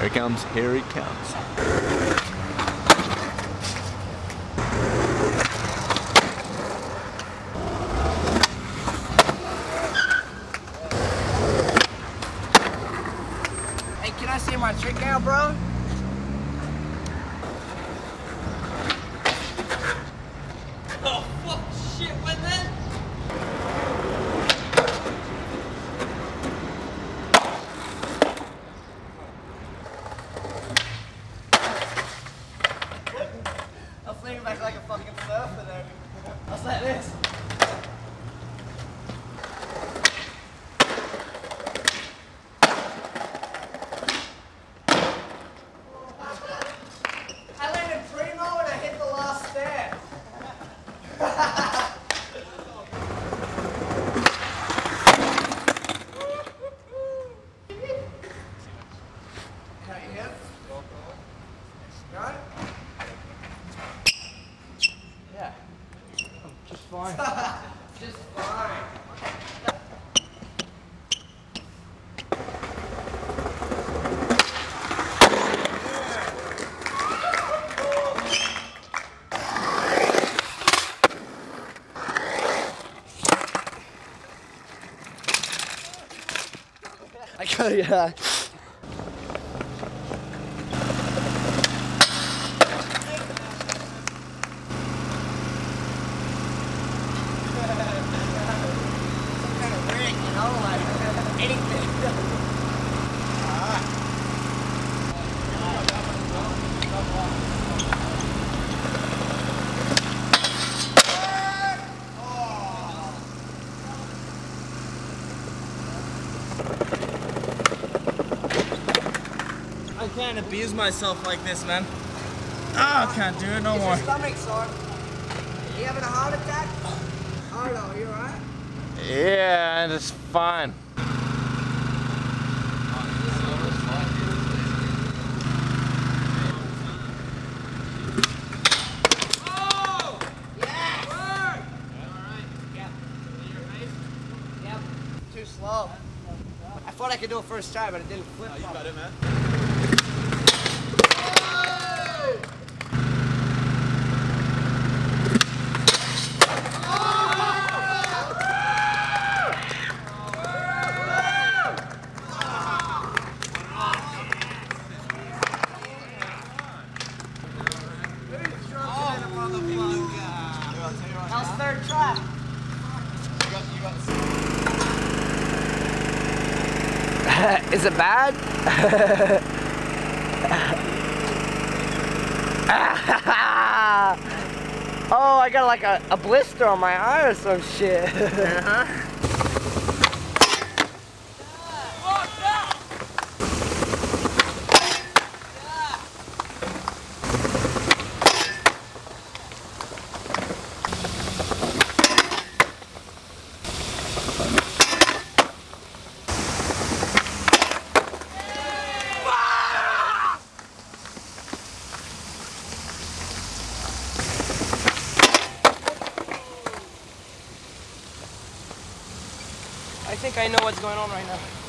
Here he comes, here he comes. Hey, can I see my trick now, bro? Oh, fuck, shit, what then? I'm flinging back like a fucking surfer there. What's like this? I landed primo and I hit the last stair. How you hit? Got it? Yeah. Just fine. Just fine. I got yeah. I can't abuse myself like this, man. Ah, I can't do it no more. Is your stomach sore? You having a heart attack? Arto, you alright? Yeah, it's fine. Oh! Yes! Alright. Yep. Yep. Too slow. I thought I could do it first try, but it didn't flip. Oh, you got it, man. How's third try? Is it bad? Oh, I got like a blister on my eye or some shit. I think I know what's going on right now.